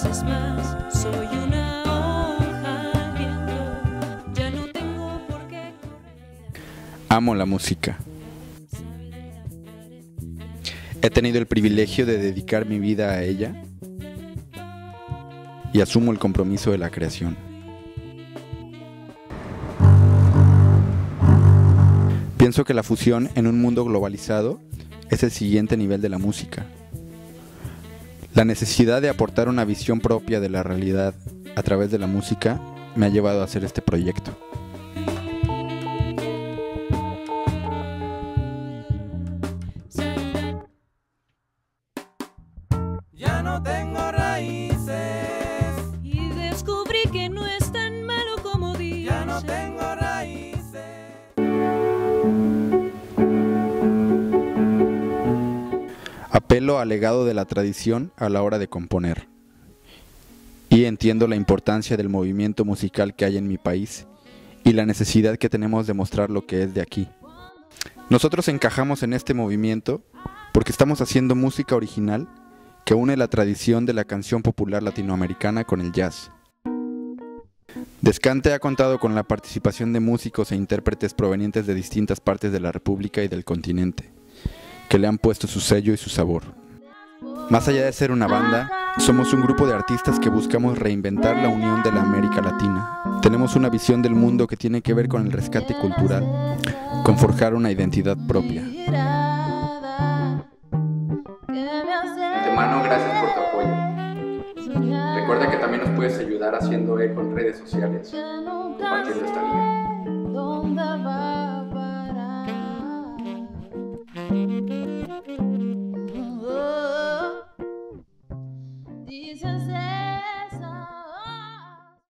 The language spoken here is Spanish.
veces más. Soy una hoja al viento, ya no tengo por qué correr. Amo la música. He tenido el privilegio de dedicar mi vida a ella y asumo el compromiso de la creación. Pienso que la fusión en un mundo globalizado es el siguiente nivel de la música. La necesidad de aportar una visión propia de la realidad a través de la música me ha llevado a hacer este proyecto. Ya no tengo raíces Y descubrí que no es tan malo como dice. ya no tengo raíces. Apelo al legado de la tradición a la hora de componer. Y entiendo la importancia del movimiento musical que hay en mi país y la necesidad que tenemos de mostrar lo que es de aquí. Nosotros encajamos en este movimiento porque estamos haciendo música original que une la tradición de la canción popular latinoamericana con el jazz. Descante ha contado con la participación de músicos e intérpretes provenientes de distintas partes de la República y del continente, que le han puesto su sello y su sabor. Más allá de ser una banda, somos un grupo de artistas que buscamos reinventar la unión de la América Latina. Tenemos una visión del mundo que tiene que ver con el rescate cultural, con forjar una identidad propia. De antemano, gracias por tu apoyo. Recuerda que también nos puedes ayudar haciendo eco en redes sociales, compartiendo esta liga.